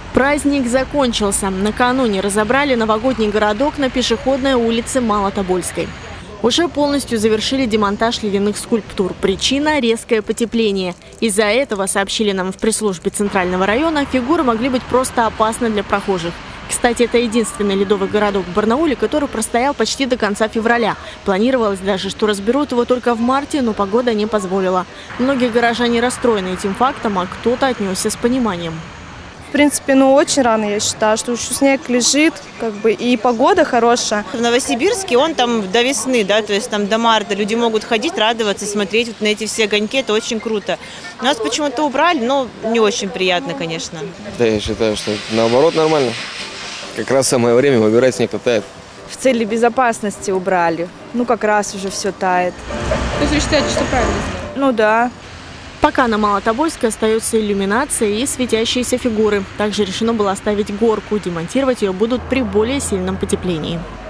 Праздник закончился. Накануне разобрали новогодний городок на пешеходной улице Малотобольской. Уже полностью завершили демонтаж ледяных скульптур. Причина – резкое потепление. Из-за этого, сообщили нам в пресс-службе Центрального района, фигуры могли быть просто опасны для прохожих. Кстати, это единственный ледовый городок в Барнауле, который простоял почти до конца февраля. Планировалось даже, что разберут его только в марте, но погода не позволила. Многие горожане расстроены этим фактом, а кто-то отнесся с пониманием. В принципе, очень рано, я считаю, что еще снег лежит, и погода хорошая. В Новосибирске он там до весны, да, то есть там до марта люди могут ходить, радоваться, смотреть вот на эти все огоньки, это очень круто. Нас почему-то убрали, но не очень приятно, конечно. Да, я считаю, что наоборот нормально. Как раз самое время выбирать, снег тает. В цели безопасности убрали. Как раз уже все тает. То есть вы считаете, что правильно? Да. Пока на Малотобольской остается иллюминация и светящиеся фигуры. Также решено было оставить горку. Демонтировать ее будут при более сильном потеплении.